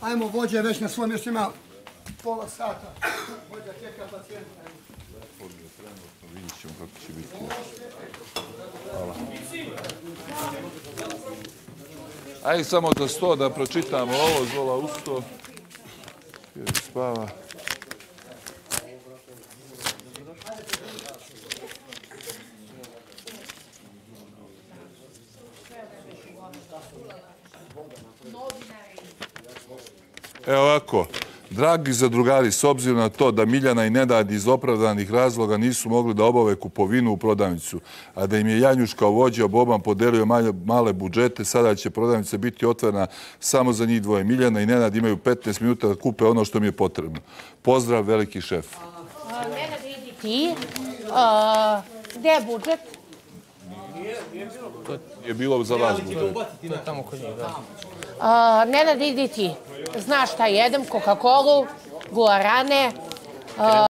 Ajmo, vođa je već na svom mjestu, ima pola sata. Vođa čeka pacijenta. Vidjet ćemo kako će biti. Hvala. Ajde samo za 100 da pročitamo ovo, Zola usto. Spava. Evo ovako, dragi zadrugari, s obzirom na to da Miljana i Nenad iz opravdanih razloga nisu mogli da obave kupovinu u prodavnicu, a da im je Janjuš kao vođa Boban podelio male budžete, sada će prodavnica biti otvorena samo za njih dvoje. Miljana i Nenad imaju 15 minuta da kupe ono što mi je potrebno. Pozdrav, veliki šef. Nenad, idi ti. Gde je budžet? Je bilo za vas budžet. Nenad, idi ti. Znaš šta jedem? Coca-Colu, guarane.